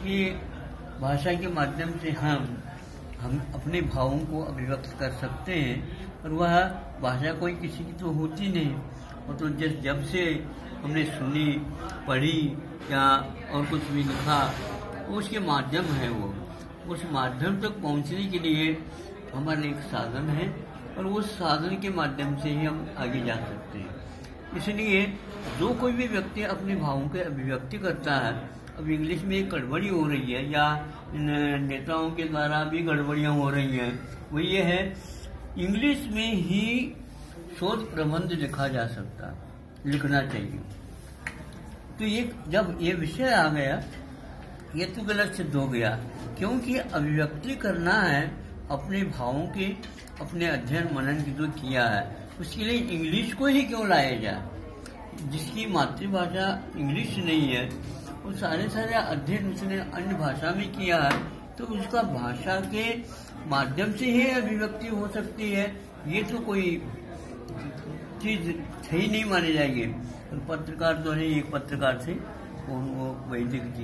कि भाषा के माध्यम से हम अपने भावों को अभिव्यक्त कर सकते हैं, और वह भाषा कोई किसी की तो होती नहीं। और तो जब से हमने सुनी, पढ़ी या और कुछ भी लिखा, उसके माध्यम है वो, उस माध्यम तक पहुंचने के लिए हमारे एक साधन है, और उस साधन के माध्यम से ही हम आगे जा सकते हैं। इसलिए जो कोई भी व्यक्ति अपने भावों की अभिव्यक्ति करता है, अब इंग्लिश में एक गड़बड़ी हो रही है या नेताओं के द्वारा भी गड़बड़ियां हो रही हैं, वो ये है इंग्लिश में ही शोध प्रबंध लिखा जा सकता, लिखना चाहिए। तो ये जब ये विषय आ गया, ये तो गलत सिद्ध हो गया, क्योंकि अभिव्यक्ति करना है अपने भावों के, अपने अध्ययन मनन की जो किया है, उसके लिए इंग्लिश को ही क्यों लाया जाए। जिसकी मातृभाषा इंग्लिश नहीं है, वो सारे अध्ययन उसने अन्य भाषा में किया है, तो उसका भाषा के माध्यम से ही अभिव्यक्ति हो सकती है। ये तो कोई चीज सही नहीं मानी जाएगी। पत्रकार तो है, एक पत्रकार थे वो वैदिक जी,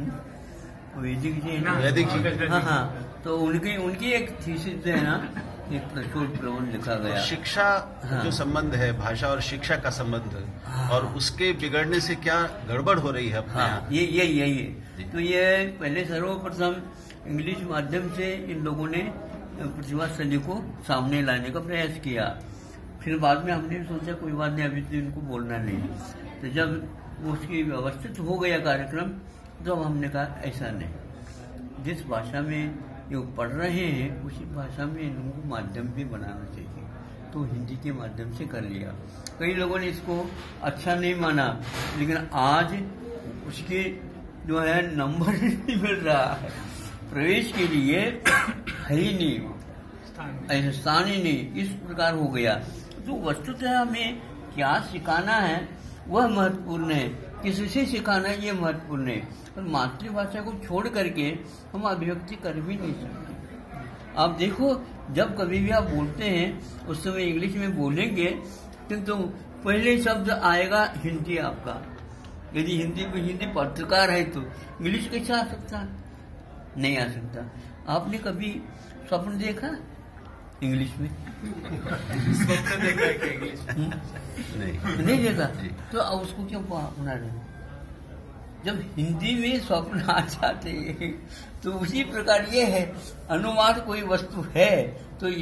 वैदिक जी है ना, हाँ, तो उनकी एक थीसिस है ना, एक प्रचुर प्रबंध लिखा गया, शिक्षा जो संबंध है, भाषा और शिक्षा का संबंध, और उसके बिगड़ने से क्या गड़बड़ हो रही है अपने यहाँ। यही है। तो ये पहले सर्वप्रथम इंग्लिश माध्यम से इन लोगों ने प्रतिभाशाली को सामने लाने का प्रयास किया। फिर बाद में हमने सोचा कोई बात नहीं, अभी तो इनको बोलना नहीं। तो जब उसकी व्यवस्थित हो गया कार्यक्रम, तो हमने कहा ऐसा नहीं, जिस भाषा में ये पढ़ रहे हैं उसी भाषा में इन लोगों को माध्यम भी बनाना चाहिए। तो हिंदी के माध्यम से कर लिया। कई लोगों ने इसको अच्छा नहीं माना, लेकिन आज उसके जो है नंबर नहीं मिल रहा है, प्रवेश के लिए है ही नहीं, ऐसा स्थान ही नहीं, इस प्रकार हो गया। तो वस्तुतः हमें क्या सिखाना है वह महत्वपूर्ण है, किससे सिखाना है ये महत्वपूर्ण है। और मातृभाषा को छोड़ करके हम अभिव्यक्ति कर भी नहीं सकते। आप देखो, जब कभी भी आप बोलते हैं उस समय इंग्लिश में बोलेंगे, किंतु पहले शब्द आएगा हिंदी आपका। यदि हिंदी पत्रकार है तो इंग्लिश कैसे आ सकता है? नहीं आ सकता। आपने कभी स्वप्न देखा इंग्लिश में? स्वप्न देखा है कि इंग्लिश नहीं देखा, तो अब उसको क्यों बना रहे? जब हिंदी में स्वप्न आ जाते हैं, तो उसी प्रकार ये है, अनुमान कोई वस्तु है तो